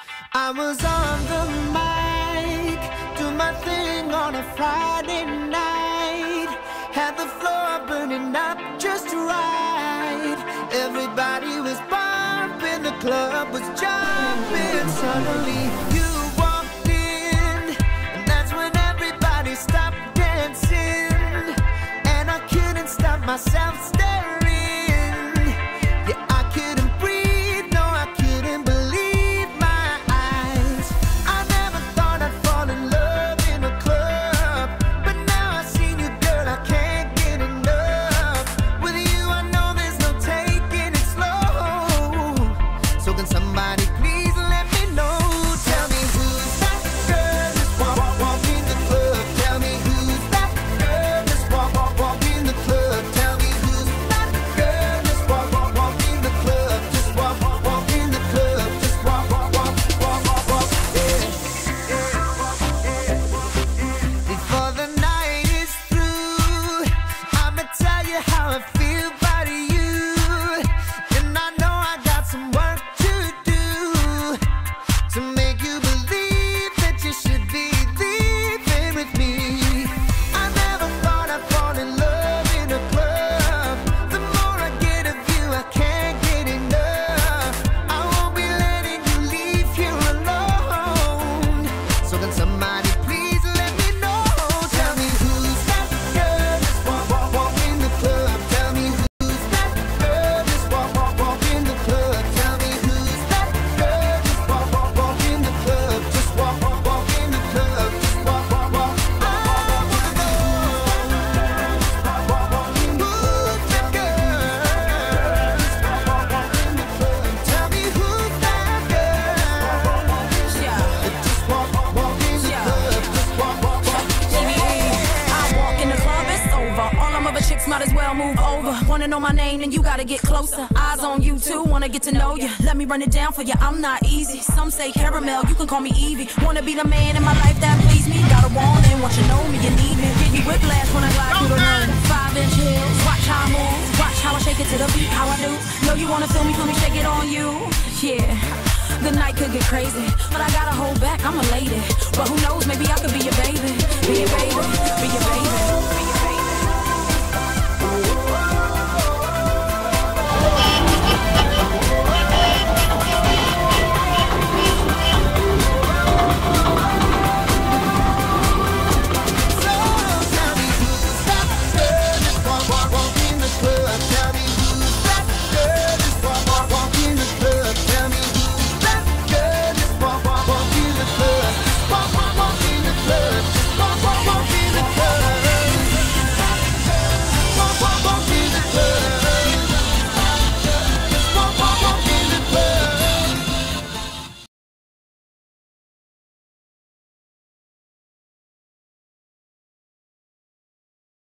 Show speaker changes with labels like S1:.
S1: I was on the mic, do my thing on a Friday night. Had the floor burning up just right. Everybody was bumping, the club was jumping. Suddenly you walked in, and that's when everybody stopped dancing. And I couldn't stop myself staring. Yeah, I couldn't breathe, no, I couldn't believe my eyes. I never thought I'd fall in love in a club, but now I seen you, girl, I can't get enough. With you, I know there's no taking it slow. So can somebody please let me know? Tell me who's that girl that's walk in the club. Tell me who's that girl that's walk in the club. Tell me who's that girl that's walk in the club. Just walk in the club. Just walk, Before the night is through, I'ma tell you how I feel about you. And I know I got some work to do to make you believe that you should be leaving with me. I never thought I'd fall in love in a club. The more I get of you, I can't get enough. I won't be letting you leave here alone. So can somebody please let me know? Tell me who's that girl that's walk in the club. Tell me who's that girl that's walk in the club. Tell me who's that girl that's walk in the club. Just walk in the club. Just walk. I wanna know. Who's that girl? Tell me who's that girl that just walk in the club. Just walk.
S2: I walk in the club, it's over. All them other chicks might as well move over. Wanna know my name, then you gotta get closer. Eyes on you too, wanna get to know you. Let me run it down for you, I'm not easy. Some say caramel, you can call me Evie. Wanna be the man in my life that please me. Got a want and want you know me, you need me. Give you whiplash when I glide through the room. 5-inch heels, watch how I move. Watch how I shake it to the beat, how I do. Know you wanna feel me shake it on you. Yeah. The night could get crazy, but I gotta hold back, I'm a lady. But who knows, maybe I could be your baby. Be your baby, be your baby.